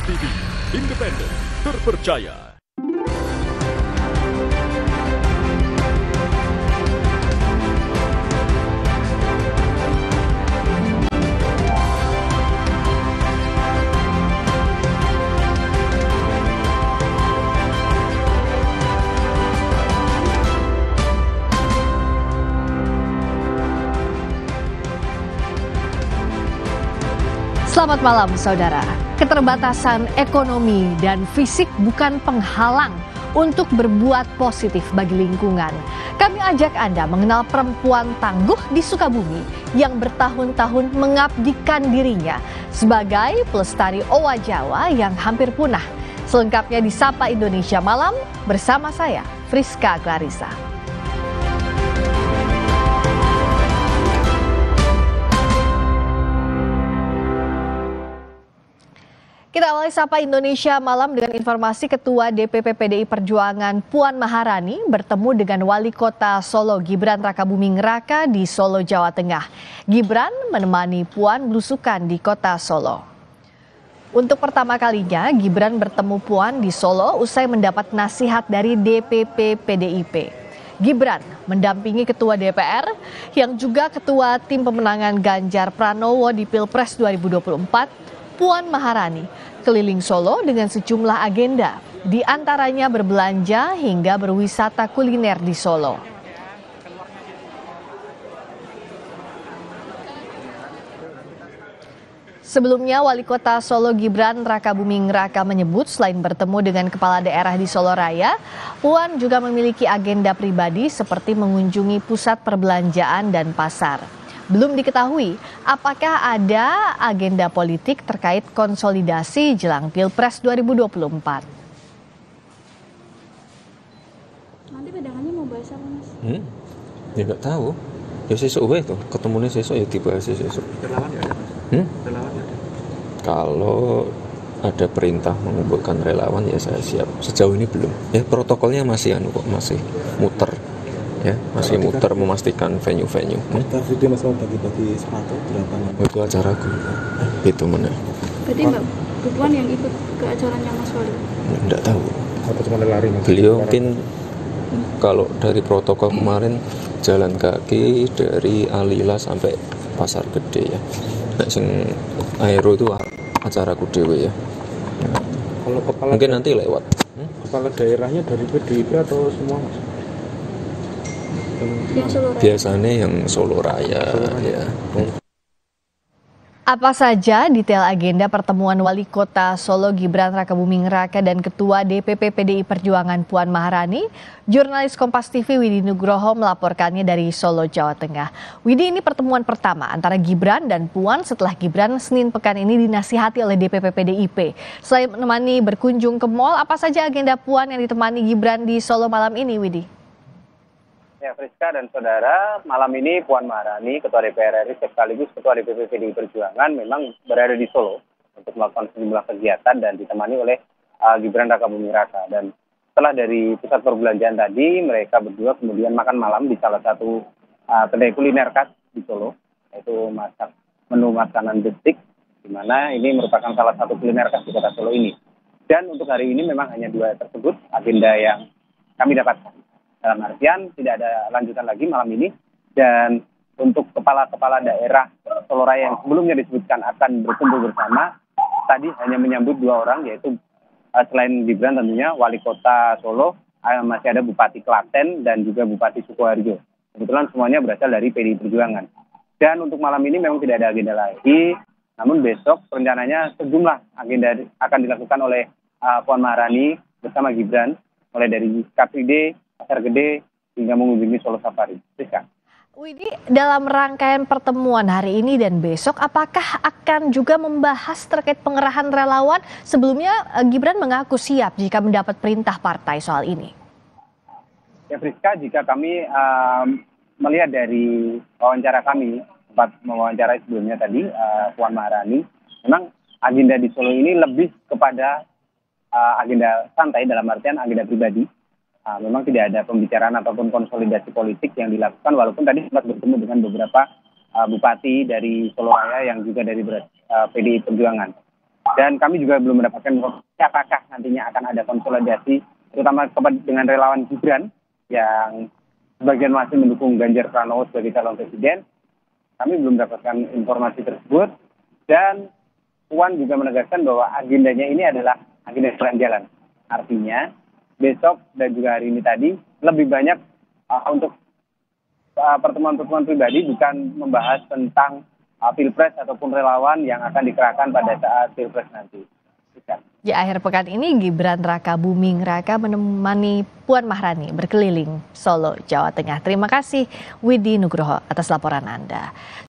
Kompas TV, independen, terpercaya. Selamat malam saudara. Keterbatasan ekonomi dan fisik bukan penghalang untuk berbuat positif bagi lingkungan. Kami ajak Anda mengenal perempuan tangguh di Sukabumi yang bertahun-tahun mengabdikan dirinya sebagai pelestari owa Jawa yang hampir punah. Selengkapnya di Sapa Indonesia Malam bersama saya, Friska Clarissa. Kita awali Sapa Indonesia Malam dengan informasi Ketua DPP PDI Perjuangan Puan Maharani bertemu dengan Wali Kota Solo Gibran Rakabuming Raka di Solo, Jawa Tengah. Gibran menemani Puan belusukan di Kota Solo. Untuk pertama kalinya Gibran bertemu Puan di Solo usai mendapat nasihat dari DPP PDIP. Gibran mendampingi Ketua DPR yang juga Ketua Tim Pemenangan Ganjar Pranowo di Pilpres 2024, Puan Maharani keliling Solo dengan sejumlah agenda, di antaranya berbelanja hingga berwisata kuliner di Solo. Sebelumnya, Wali Kota Solo Gibran Rakabuming Raka menyebut selain bertemu dengan kepala daerah di Solo Raya, Puan juga memiliki agenda pribadi seperti mengunjungi pusat perbelanjaan dan pasar. Belum diketahui apakah ada agenda politik terkait konsolidasi jelang Pilpres 2024. Nanti pedangannya mau bahas apa, Mas? Ya nggak tahu. Ya sesuk wae tuh, ketemunya sesuk ya dibahas sesuk. Relawan ya ada, Mas? Relawan ya ada. Kalau ada perintah mengumpulkan relawan ya saya siap. Sejauh ini belum. Ya protokolnya masih masih muter. Ya, masih muter memastikan venue-venue. Video Mas mau bagi-bagi sepatu berapa? Itu acaraku. Itu mana? Berarti Mbak Puan yang ikut ke acaranya Mas Wali? Enggak tahu. Atau cuma lari Mas? Beliau mungkin kalau dari protokol kemarin jalan kaki dari Alila sampai Pasar Gede ya. Nek sing aero itu acaraku dhewe ya. Kalau kepala Mungkin nanti lewat. Kepala daerahnya dari PDIP atau semua, Mas? Yang Solo Raya. Biasanya yang Solo Raya ya. Apa saja detail agenda pertemuan Wali Kota Solo Gibran Rakabuming Raka dan Ketua DPP PDI Perjuangan Puan Maharani? Jurnalis Kompas TV Widi Nugroho melaporkannya dari Solo, Jawa Tengah. Widi, ini pertemuan pertama antara Gibran dan Puan setelah Gibran Senin pekan ini dinasihati oleh DPP PDIP. Selain menemani berkunjung ke mal, apa saja agenda Puan yang ditemani Gibran di Solo malam ini, Widi? Ya, Friska dan saudara, malam ini Puan Maharani, Ketua DPR RI sekaligus Ketua DPP PDI Perjuangan memang berada di Solo untuk melakukan sejumlah kegiatan dan ditemani oleh Gibran Rakabuming Raka. Dan setelah dari pusat perbelanjaan tadi, mereka berdua kemudian makan malam di salah satu kedai kuliner khas di Solo, yaitu masak menu makanan bestik, di mana ini merupakan salah satu kuliner khas di kota Solo ini. Dan untuk hari ini memang hanya dua tersebut agenda yang kami dapatkan. Dalam artian tidak ada lanjutan lagi malam ini, dan untuk kepala-kepala daerah Solo Raya yang sebelumnya disebutkan akan berkumpul bersama, tadi hanya menyambut dua orang, yaitu selain Gibran tentunya Wali Kota Solo, masih ada Bupati Klaten dan juga Bupati Sukoharjo. Kebetulan semuanya berasal dari PDI Perjuangan. Dan untuk malam ini memang tidak ada agenda lagi, namun besok rencananya sejumlah agenda akan dilakukan oleh Puan Maharani bersama Gibran, mulai dari Car Free Day, Pasar Gede, hingga mengunjungi Solo Safari. Rizka. Widi, dalam rangkaian pertemuan hari ini dan besok, apakah akan juga membahas terkait pengerahan relawan? Sebelumnya Gibran mengaku siap jika mendapat perintah partai soal ini. Ya, Friska, jika kami melihat dari wawancara kami, sempat mewawancarai sebelumnya tadi Puan Maharani, memang agenda di Solo ini lebih kepada agenda santai, dalam artian agenda pribadi. Memang tidak ada pembicaraan ataupun konsolidasi politik yang dilakukan, walaupun tadi sempat bertemu dengan beberapa bupati dari Solo Raya yang juga dari PDI Perjuangan. Dan kami juga belum mendapatkan informasi apakah nantinya akan ada konsolidasi, terutama dengan relawan Gibran yang sebagian masih mendukung Ganjar Pranowo sebagai calon presiden. Kami belum mendapatkan informasi tersebut. Dan Puan juga menegaskan bahwa agendanya ini adalah agenda jalan-jalan. Artinya besok dan juga hari ini tadi lebih banyak untuk pertemuan-pertemuan pribadi, bukan membahas tentang pilpres ataupun relawan yang akan dikerahkan pada saat pilpres nanti. Di akhir pekan ini, Gibran Raka Buming Raka menemani Puan Maharani berkeliling Solo, Jawa Tengah. Terima kasih Widi Nugroho atas laporan Anda.